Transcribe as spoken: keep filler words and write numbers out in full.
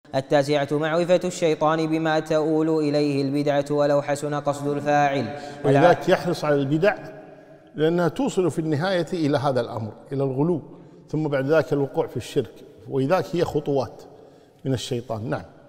التاسعة معرفة الشيطان بما تؤول إليه البدعة ولو حسن قصد الفاعل. ولذلك يحرص على البدع لأنها توصل في النهاية إلى هذا الأمر، إلى الغلو، ثم بعد ذلك الوقوع في الشرك، ولذلك هي خطوات من الشيطان. نعم.